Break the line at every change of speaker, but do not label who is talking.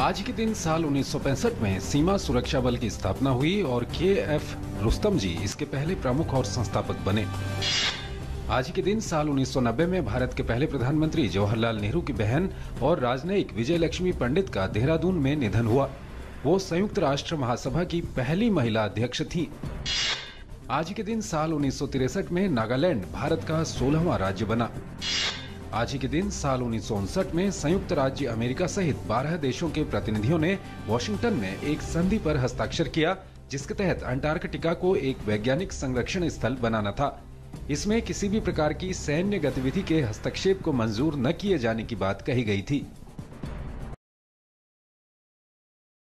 आज के दिन साल 1965 में सीमा सुरक्षा बल की स्थापना हुई और के.एफ. रुस्तम जी इसके पहले प्रमुख और संस्थापक बने। आज के दिन साल 1990 में भारत के पहले प्रधानमंत्री जवाहरलाल नेहरू की बहन और राजनयिक विजय लक्ष्मी पंडित का देहरादून में निधन हुआ। वो संयुक्त राष्ट्र महासभा की पहली महिला अध्यक्ष थी। आज के दिन साल 1963 में नागालैंड भारत का 16वां राज्य बना। आज के दिन साल 1959 में संयुक्त राज्य अमेरिका सहित 12 देशों के प्रतिनिधियों ने वॉशिंगटन में एक संधि पर हस्ताक्षर किया, जिसके तहत अंटार्कटिका को एक वैज्ञानिक संरक्षण स्थल बनाना था। इसमें किसी भी प्रकार की सैन्य गतिविधि के हस्तक्षेप को मंजूर न किए जाने की बात कही गई थी।